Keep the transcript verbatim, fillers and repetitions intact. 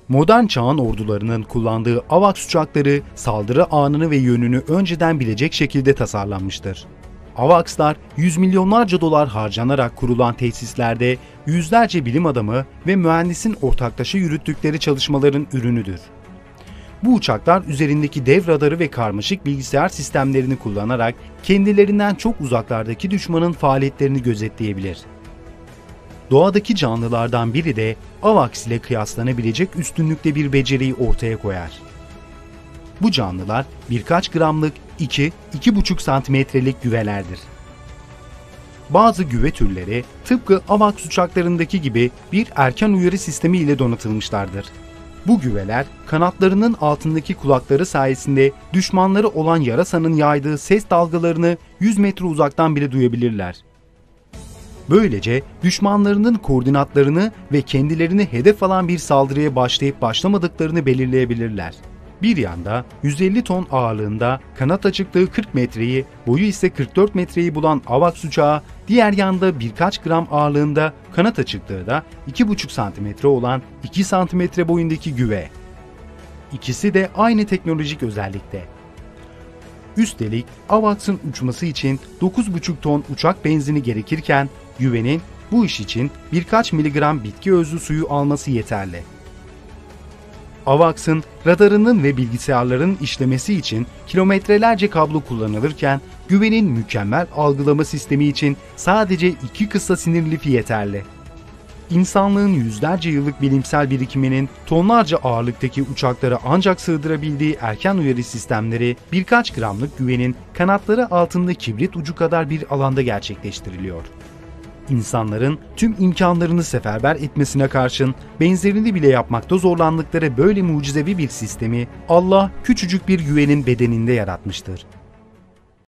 Modern çağın ordularının kullandığı AVAX uçakları saldırı anını ve yönünü önceden bilecek şekilde tasarlanmıştır. AVAX'lar yüz milyonlarca dolar harcanarak kurulan tesislerde yüzlerce bilim adamı ve mühendisin ortaklaşa yürüttükleri çalışmaların ürünüdür. Bu uçaklar üzerindeki dev radarı ve karmaşık bilgisayar sistemlerini kullanarak kendilerinden çok uzaklardaki düşmanın faaliyetlerini gözetleyebilir. Doğadaki canlılardan biri de AVAX ile kıyaslanabilecek üstünlükte bir beceriyi ortaya koyar. Bu canlılar birkaç gramlık iki iki buçuk santimetrelik güvelerdir. Bazı güve türleri tıpkı AVAX uçaklarındaki gibi bir erken uyarı sistemi ile donatılmışlardır. Bu güveler kanatlarının altındaki kulakları sayesinde düşmanları olan yarasanın yaydığı ses dalgalarını yüz metre uzaktan bile duyabilirler. Böylece düşmanlarının koordinatlarını ve kendilerini hedef alan bir saldırıya başlayıp başlamadıklarını belirleyebilirler. Bir yanda yüz elli ton ağırlığında kanat açıklığı kırk metreyi, boyu ise kırk dört metreyi bulan AVAX uçağı, diğer yanda birkaç gram ağırlığında kanat açıklığı da iki buçuk santimetre olan iki santimetre boyundaki güve. İkisi de aynı teknolojik özellikte. Üstelik AVAX'ın uçması için dokuz buçuk ton uçak benzini gerekirken güvenin bu iş için birkaç miligram bitki özlü suyu alması yeterli. AVAX'ın radarının ve bilgisayarların işlemesi için kilometrelerce kablo kullanılırken güvenin mükemmel algılama sistemi için sadece iki kısa sinir lifi yeterli. İnsanlığın yüzlerce yıllık bilimsel birikiminin tonlarca ağırlıktaki uçaklara ancak sığdırabildiği erken uyarı sistemleri birkaç gramlık güvenin kanatları altında kibrit ucu kadar bir alanda gerçekleştiriliyor. İnsanların tüm imkanlarını seferber etmesine karşın benzerini bile yapmakta zorlandıkları böyle mucizevi bir sistemi Allah küçücük bir güvenin bedeninde yaratmıştır.